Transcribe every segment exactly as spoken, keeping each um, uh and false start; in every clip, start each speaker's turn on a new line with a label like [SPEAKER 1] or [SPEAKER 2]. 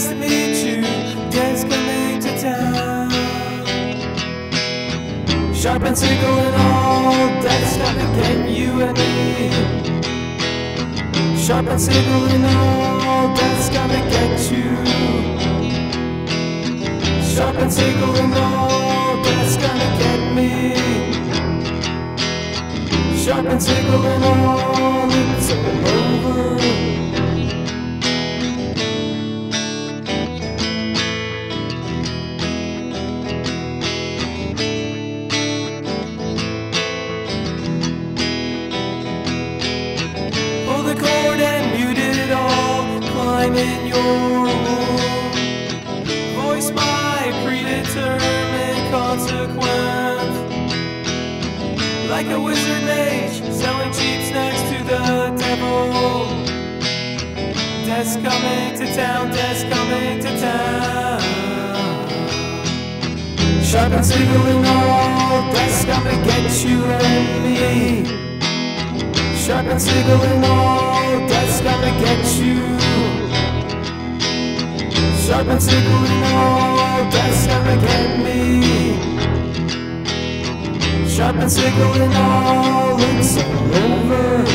[SPEAKER 1] nice to meet you. Dad's coming to town. Sharpened sickle and all, Dad's gonna get you and me. Sharpened sickle and all, Dad's gonna get you. Sharpened sickle and all, Dad's gonna get me. Sharpened sickle and all, it's all over. Pull the cord and mute it all, climb in your womb. Voice my predetermined consequence. Like a wizard mage, selling cheap snacks to the devil. Dad's coming to town, Dad's coming to town. Sharpened sickle and all, Dad's gonna get you and me. Sharpened sickle and all, Dad's gonna get you. Sharpened sickle and all, Dad's gonna get me. Sharpened sickle and all, it's all over.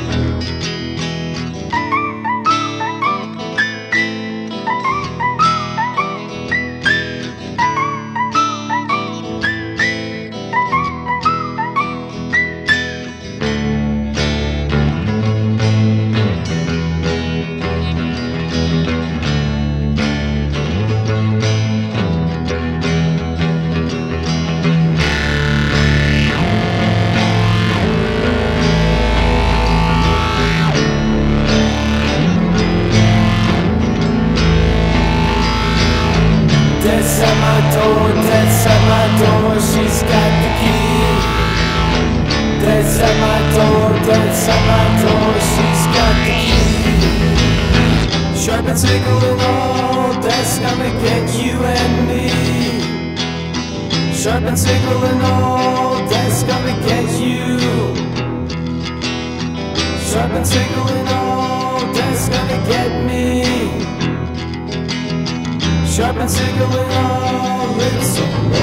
[SPEAKER 1] Dad's at my door, Dad's at my door, she's got the key. Dad's at my door, Dad's at my door, she's got the key. Sharpened sickle and all, Dad's gonna get you and me. Sharpened sickle and all, Dad's gonna get you. Sharpened sickle and all, Dad's gonna get me. Sharpened sickle and all, it's all